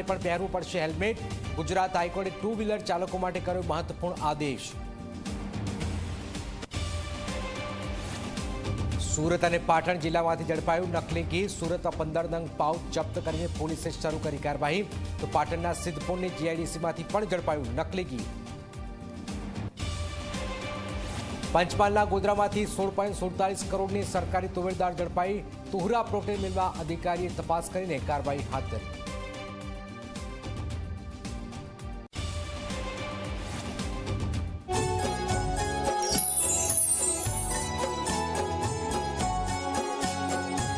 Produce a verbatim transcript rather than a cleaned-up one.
પણ પહેરવું પડશે હેલ્મેટ। ગુજરાત હાઈકોર્ટે ટુ વ્હીલર ચાલકો માટે કર્યો મહત્વપૂર્ણ આદેશ। सूरत और पाटण जिला में झड़पायु नकली घी। सूरत में पंदर नंग पाउच जप्त कर पुलिस शुरू करी कार्यवाही। तो पाटणना सिद्धपुर जीआईडीसी में झड़पायु नकली घी। पंचमहालना गोधरा में सोल पॉइंट सुड़तालीस करोड़ की सरकारी तुवेरदार झड़पाई। तुहरा प्रोटेन मिल में अधिकारी तपास कर कार्यवाही हाथ धरी।